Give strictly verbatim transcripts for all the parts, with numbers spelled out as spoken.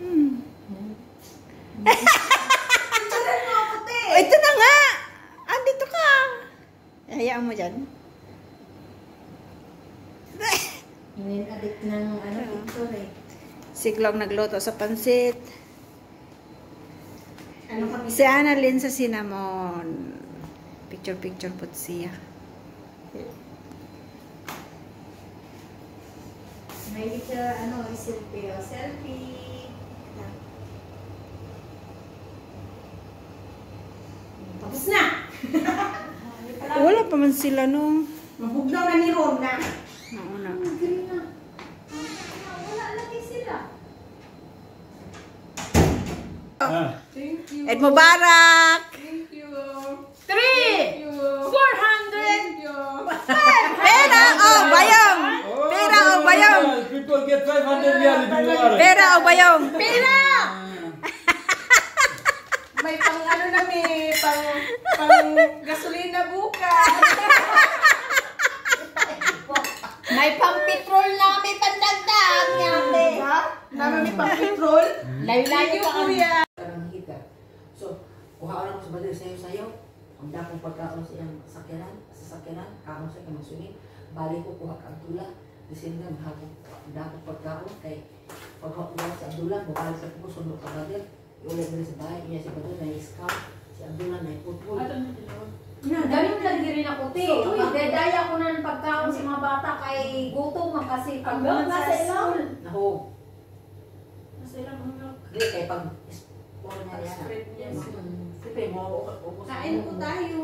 Hmm. Oh, ito na nga! Andito ka! Hayaan mo dyan. Inin-addict ng ano, picture eh. Si Glong nagluto sa pansit. Ano kami? Si Annalyn sa cinnamon. Picture-picture po siya. May siya, ano, selfie. Selfie. Tapos na! Wala pa man sila no. Mahugnaw na ni Ron na. Oo na. Galing na. Wala lagi sila. Oh. Thank you. Eid Mubarak! Thank you. Three! Thank you. Four hundred! Thank you. Pera o bayong! Pera o bayong! People get five hundred riyal if you are. Pera o bayong! Pera! May pang ano na may pang pang gasolina bukas. May pang-petrol na, may pandagdag yate. Ha? Naman may pang petrol. Layo-layo ka kuya. Karang hika. So, kuha lang ko sa badil sayo sayo. Ang dakong pagkaon sa iyang sakyanan, sa sakyanan, kaon sa kamang swimming. Balik ko kuha ka ang tula. Disin nga, mahapon ang dakong pagkaon. Kay pagkakuha sa Abdullah, bukali sa kubo, sundo ka badil. Iulit na sa bahay, iya si badil, na-scout. Si Abdullah, na-putpul. Ganun lagi rin ako, te. Magdadaya ko na ng pagkaon sa mga bata kay gutom man kasi pag Ang sa nasa school. Nahog. Nasa ilang mga Hindi, kay pag puro niya yan. spread niya. Siyempre, mo ubos. Kain po tayo.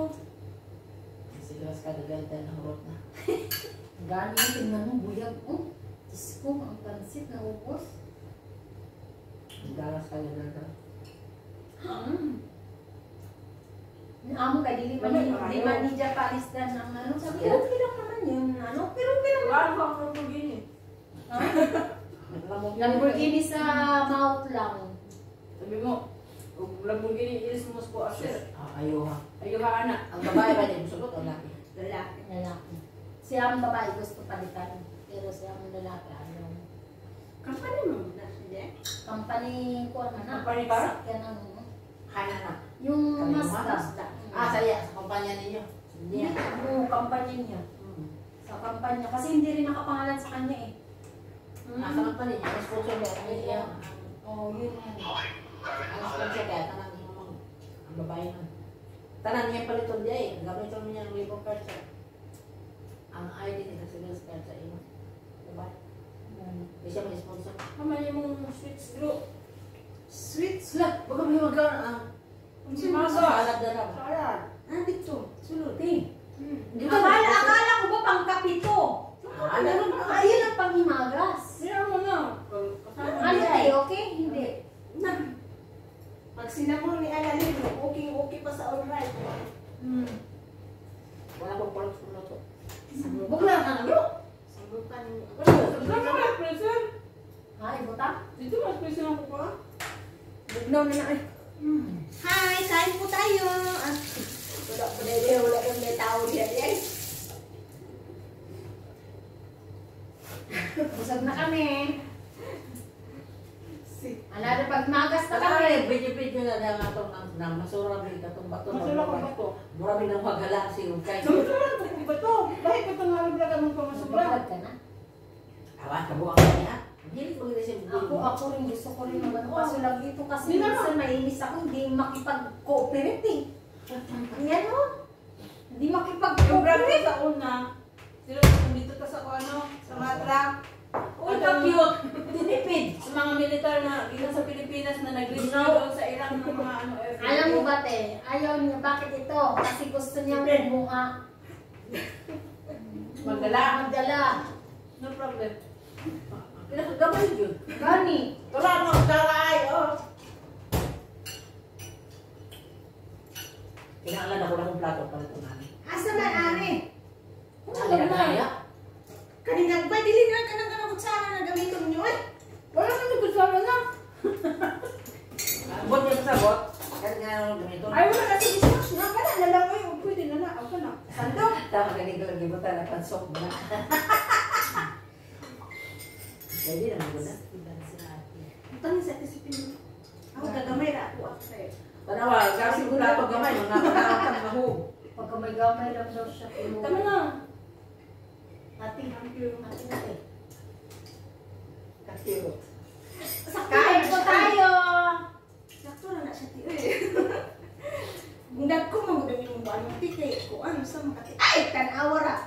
Sila sa kadaganda ng rot na. Gano'n, tingnan mo, buyag. Oh, Diyos ko, ang pansit na ubos. Ang galas kadaganda. Hmm. Amo ka, di man di man ni Japalistan ang ano. Sabi ko, okay lang naman yung ano. Pero okay lang Wala kang Lamborghini. Lamborghini sa mouth lang. Sabi mo, kung Lamborghini is most po asir. Ayaw ha. Ayaw ka anak. Ang babae ba niya gusto ko o laki? Lalaki. Lalaki. Siya ang babae gusto palitan. Pero siya ang lalaki ano. Kampanya mo na siya. Company ko ano na. Company ba? Sakyan ano. Kaya na. Yung Kami Mazda. Mazda. Ah, saya. Sa kumpanya ninyo. Hindi. Yung company niya. Sa kampanya. Kasi hindi rin nakapangalan sa kanya eh. Ah, sa kumpanya niya. Ang sponsor niya. Ang niya. Oh, yun yan. Ang sponsor kaya. Tanan niya mga ang babae na. Tanan niya paliton niya eh. Gamiton niya ang labor card sa ang I D niya sa sales card sa iyo. Diba? Hindi siya may sponsor. Kamali mong switch group. Sweets lang. Baka may magkaroon ang Ang simaso. salad na lang. Saan? Ah, dito. Sulod. Ting. Hindi ko Akala, akala ko ba pang kapito? Ah, ano naman? Ayun ang panghimagas. Sira mo na. Kasama Ano niya. tayo, okay? Hindi. Na. Pag sinamon ni Annalyn, okay, okay pa sa alright. Hmm. Wala akong parang sa luto. Bukla lang ang ano? Sagutan niyo. Saan mo mas present? Ay, butang? Dito mas present ako pa. Bugnaw na na ay. Hi, kain po tayo. Ah, Wala ko na yun, wala ko na tao diyan yan. Busog na kami. Ano pag magas na kami. Kaya video-video na lang atong nang masura rin katong bato. Masura ko ba to? Mura rin ang wagala si Ukay. Sumusulan ko di ba to? Bakit ito nga rin lang mong pamasubra? Bakit ka na? Awan, kabuang ka niya. Hindi ko rin siya. Ako, ako rin gusto ko rin mag ano. Kaso lang dito kasi Di na, minsan mainis ako, hindi makipag-cooperate eh. Yan o. Hindi Yung brand makipag-cooperate. ko sa una, sila dito ka sa ano, sa mga truck. Uy, ka cute! Tinipid! Sa mga militar na dito sa Pilipinas na nag-rescue doon sa Iraq ng mga ano. Alam mo ba, te? Ayaw niya. Bakit ito? Kasi gusto niya bumuha. Magdala. Magdala. No problem. Pinakagamay yun. Gani. Wala mo, dalay! Oh! Kinaalan ako na kong plato para ito namin. Asa man, Ani? Kaya na kaya. Kanina ba, dili na ka ng kanang kutsara na gamitin nyo eh? Wala ka ng kutsara na. Bot niya sa bot. Kaya nga nang gamito. Ay, wala kasi discuss na. Kaya na lang kayo. Pwede na na. Ako na. Sando. Tama ganito lagi mo tayo pansok mo na. Pwede naman ko na. Tanong sa Yung plato gamay, mga panakang mahog. Pagka may gamay lang daw siya. Tama na. Ati, ati natin. Kakiro. Kain po tayo! Sakto na na siya ti. Bundag ko mo gud yung buwan mo titi ko ano sa makati. Ay tanawara.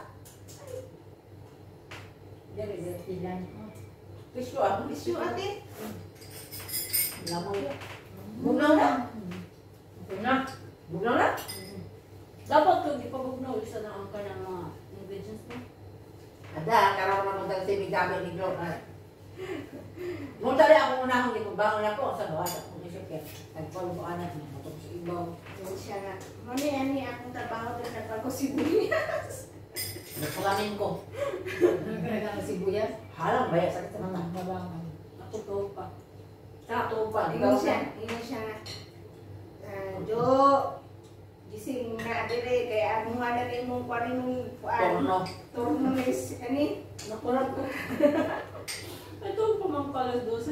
Dere, dere. Ilan? Tissue ah. Bisyo ate. Lamang yan. Bugnaw na. Okay na. Bugnaw na. Dapat kung di pa bugnaw, isa na ang kanang mga ingredients mo. Ada, karoon naman tayo sa gamit ni Glo. Nung tali ako unahon, di ko bangon ako sa gawa sa kong isip kaya. Nagpalo ko anak niya, matong sa ibaw. Yung siya nga. Mani ani akong trabaho din nagpako sibuyas. Nagpalamin ko. Nagkaragang sibuyas. Halang baya, sakit sa mata. Mabangan. Natutuwa pa. Tato pa, di Ingon ba? siya, ingon siya nga. Ah, Jo, gising na dire kaya ano nga na rin mong parin mong Torno. turno is ani. Nakulat ko. Ito pa mang palas dos.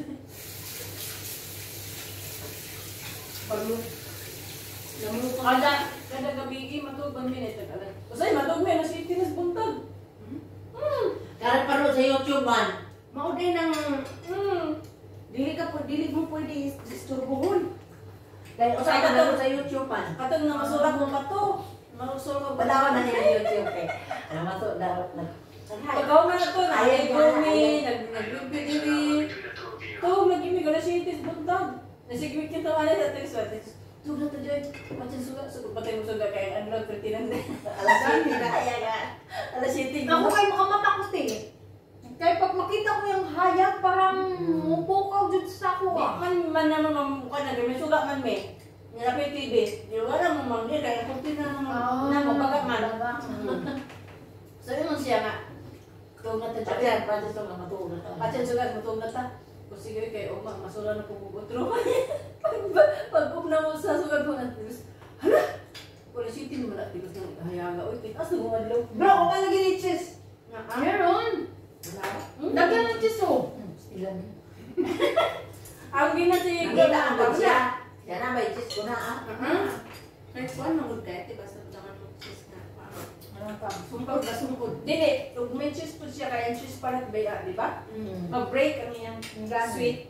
Paglo. Namu kada kada gabi matug ban minute kada. Usay matug me na si tinas buntag. Hmm. Karang panood sa YouTube man. Mao din ang Hmm. dili ka po dili mo pwede disturbohon. Dahil usay ka panood sa YouTube man. Katong na masulat mo pa to. Marusol ka ba? Padawan na niya yung YouTube eh. Alam mo to, dapat na. Pagkaw man na to, Ayaw nag-ay niya, gumi, ayaw. nag-review diri. To, nag-imig na siya itis buntag. Nasigwit kita ka na sa text what is. Sugat to joy. Macam sugat, sugat patay mo sugat kaya unload pertinan din. Alasan, hindi na kaya nga. Alas siting. Ako kayo makamatakot eh. Kaya pag makita ko yung hayag, parang mupukaw dyan sa ako Di ah. man man naman mamukha na, may sugat man me. Nilapit T V. Di wala mo manggi kaya kung tina na mo bagat man. So yun siya nga. Tuog na ta Pati yan, pati ito nga matuog na tayo. Pati sugat mo tuog na ta. Kung sige kay oma masula na pumubutro. Pag na mo sa sugat mo na tilos. Hala. Wala siting mo na tilos ng hayaga. Uy, titas na bumadlaw. Bro, kung ka lagi ni Chis. Meron. Wala. Dagyan ng chiso. Ilan? Ang ginasi Nakita ang bag siya. Yan na, may Chis ko na ah. Next one mangud kay ate basta naman mo sis na. Ano pa? Sumpag na sumpag. Dili, kung may cheese po siya kaya cheese palat ba ya, di ba? Mag-break ang iyang sweet.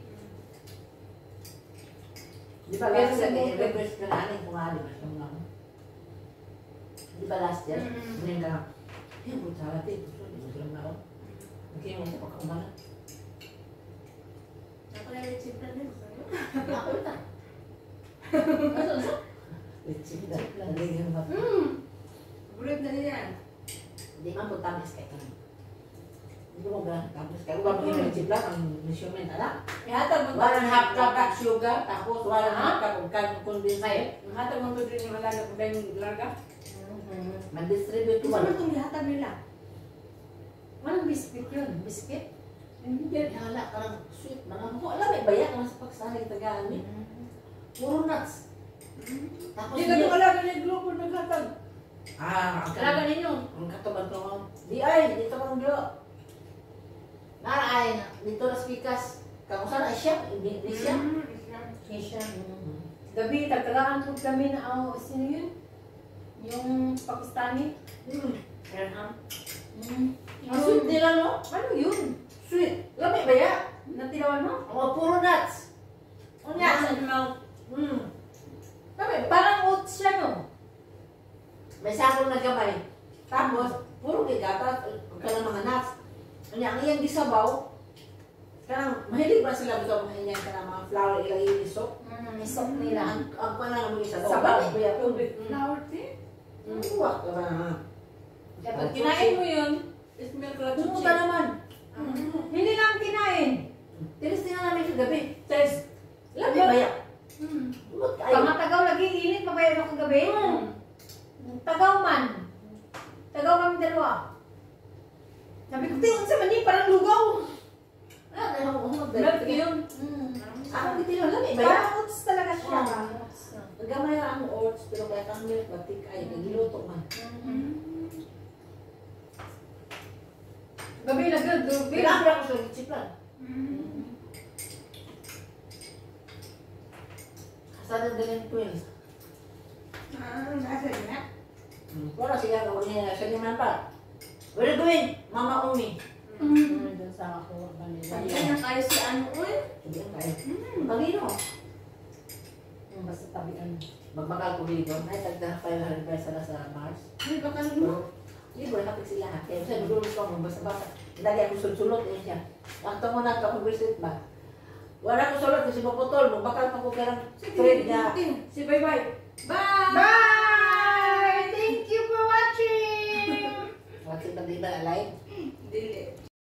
Di ba last year, eh, request ka na aning kumali. Di ba last year? Hindi ka lang. Eh, buta ka natin. Hindi mo lang na ako. Hindi mo sa pagkaumala. Ako na rin simple din. Ako ito. Ano sa? Lechip lang. Hindi ka ba? Hmm. Bulod na niyan. Hindi man po tamis kay ka. Hindi mo ba tamis kay? Huwag mo yung lechip lang. Ang measurement, ala. Ihatag mo Walang half cup of sugar, tapos walang half cup of can condensate. Ihatag mo to din yung alaga kung ganyan larga. Man-distribute ko Gusto ba? mo itong lihatag nila. Anong biscuit yun? Biscuit? Hindi, hala, parang sweet. Mga ko, alam, may bayak naman sa pagsahay tagaan eh. Puro nuts. Tapos Hindi ka yung alaga niya grupo naghatag. Ah, ang Alaga ninyo. Ang katubad ko. Di ay, dito kang glo. Nara ay, dito na spikas. Kung saan ay siya, hindi hindi siya. Kisha. Gabi, tagtalaan po kami na, oh, sino yun? Yung Pakistani. Hmm. Erham. Mm. Ang sweet nila, no? Ano yun? Sweet. Lami baya. Natilawan mo? O, puro nuts. O, Nuts nuts. and milk. Hmm. Lami ba? Parang oats siya, no? May sakong na gamay. Tapos, puro gigata, kanang mga nuts. Kanya, ang iyang gisabaw, kanang, mahilig ba sila gusto mga inyang kanang mga flour ilang ilisok? Mm, isok nila. Ang ang kanang mga isabaw. Sabaw. Kaya, Tubig. Flour tea? ang uwak ka ba na? Pag kinain mo yun, is milk la Pumunta naman. Hindi lang kinain. Tiris din na namin kagabi. Test. Lami ba yan? Mm. Umot ka ayun. Pangatagaw lagi init pa ba yun ako gabi? Hmm. Tagaw man. Tagaw kami dalawa. Sabi ko, tiyon sa mani, parang lugaw. Ah, nahumot. Milk yun. Mm. Ako gitilo, lami ba yan? Parang oats talaga siya. Oh. Gamay ang oats, pero kaya kang milk, batik ay, nagiluto man. Gabi na good, gabi. Grabe ako sa chip lang. Kasada din yung twins. Ah, nasa na. Hmm. Wala siya na niya sa liman pa. Wala gawin, Mama Umi. Mm. Doon sa ako kanila. Ayan na kayo si ano, uy. Hindi ang kaya. Talino. Yung basta tabian. Magmakal ko dito. Ay, tagda five hundred pesos na sa Mars. Ay, baka mo. Pero, hindi ko nakapit sila ha. Kaya siya, nagulong ko mo, basta-basta. Lagi ako sulsulot eh siya. Ang tango na ako visit ba? Wala ko sulot kasi maputol. Magbakal pa ko kaya trade niya. Si bye-bye. Bye! Bye! Thank you for watching! What's it ba, di ba, alive? Dili.